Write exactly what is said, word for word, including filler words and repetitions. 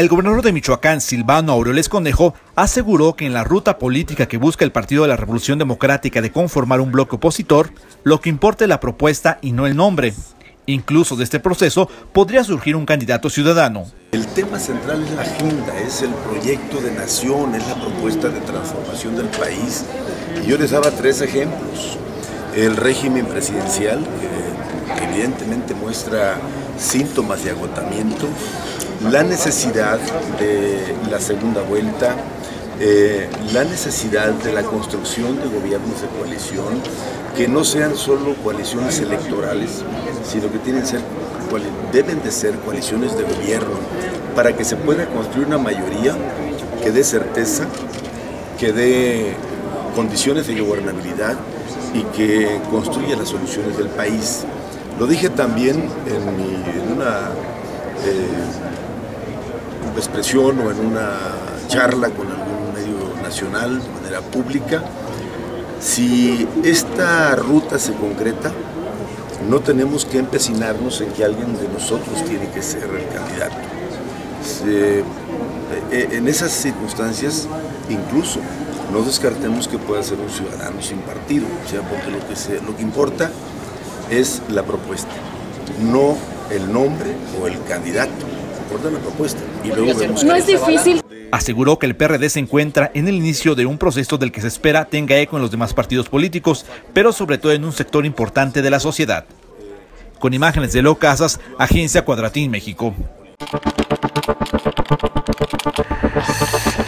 El gobernador de Michoacán, Silvano Aureoles Conejo, aseguró que en la ruta política que busca el Partido de la Revolución Democrática de conformar un bloque opositor, lo que importa es la propuesta y no el nombre. Incluso de este proceso podría surgir un candidato ciudadano. El tema central es la agenda, es el proyecto de nación, es la propuesta de transformación del país. Y yo les daba tres ejemplos. El régimen presidencial, que evidentemente muestra síntomas de agotamiento, la necesidad de la segunda vuelta, eh, la necesidad de la construcción de gobiernos de coalición, que no sean solo coaliciones electorales, sino que tienen ser, deben de ser coaliciones de gobierno, para que se pueda construir una mayoría que dé certeza, que dé condiciones de gobernabilidad y que construya las soluciones del país. Lo dije también en, mi, en una eh, expresión o en una charla con algún medio nacional de manera pública. Si esta ruta se concreta, no tenemos que empecinarnos en que alguien de nosotros tiene que ser el candidato. Se, en esas circunstancias, incluso, no descartemos que pueda ser un ciudadano sin partido, o sea, porque lo que, se, lo que importa es la propuesta, no el nombre o el candidato, importa la propuesta. Y luego vemos no es difícil. Aseguró que el P R D se encuentra en el inicio de un proceso del que se espera tenga eco en los demás partidos políticos, pero sobre todo en un sector importante de la sociedad. Con imágenes de Leo Casas, Agencia Cuadratín México.